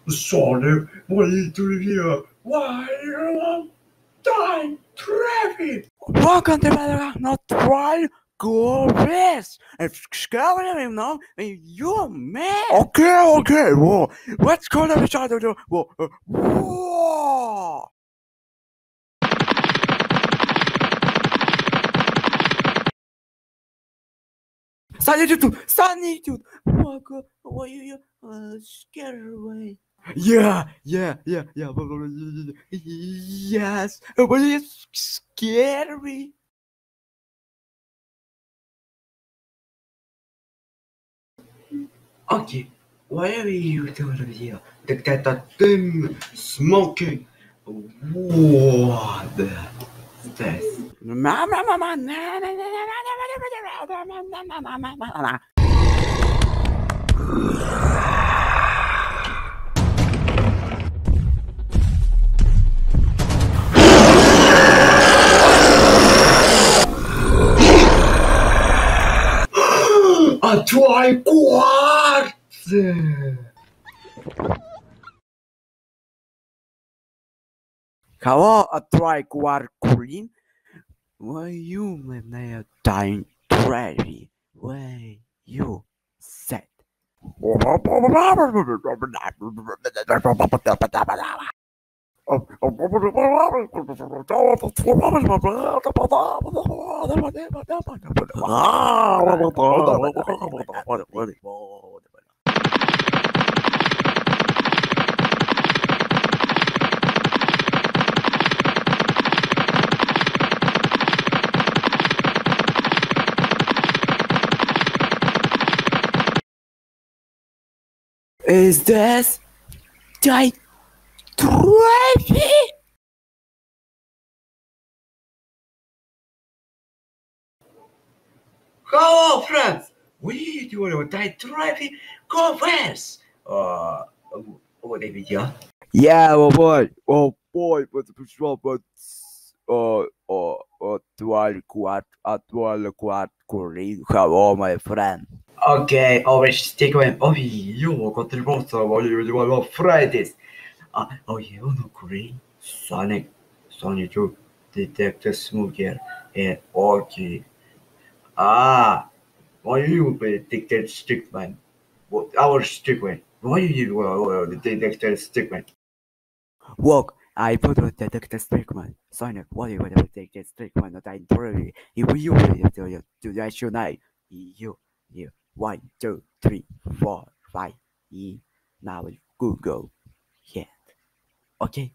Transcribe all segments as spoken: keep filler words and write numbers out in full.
Sorry, what is doing here? Why you want time traffic? Welcome to the not try go rest. It's scary, you know. You're mad. Okay, okay. Whoa, let's go to each other. Whoa, uh, whoa. Solitude, solitude. Oh God, why you uh, scared away? Yeah, yeah, yeah, yeah. Yes, but it's scary. Okay, why are you doing here? Look at that thing smoking. What is this? A dry quartz! Hello, a dry queen. Why you may a dying treasury? Why you said? Is this die trophy? Hello, friends! What are you doing with that traffic? Go fast! Uh, what did we do? Yeah, oh boy, oh boy, but the patrol, but uh, uh, uh, twelve quad, uh, twelve quad, hello, my friend. Okay, always stick with. Oh, you got the water while you do a Fridays. Uh, oh, you know, green Sonic, Sonic two, Detector Smoker, and okay. Ah, why you be detected stickman? What our stickman? Why you uh, the detected stickman? Look, I put a detected stickman. Sonic, what do you want to detected stickman? Not I entirely. If you will do you do that tonight, you, you, one, two, three, four, five, e. Now Google, yeah, okay.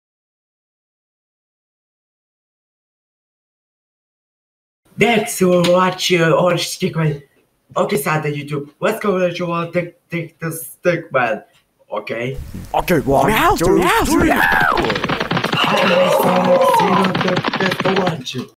Thanks for watching our stickman. Okay, Santa YouTube. Let's go let you all take take the stickman. Okay. Okay, one, Now, two, now, three. How many Sonic zero that that's the watch you?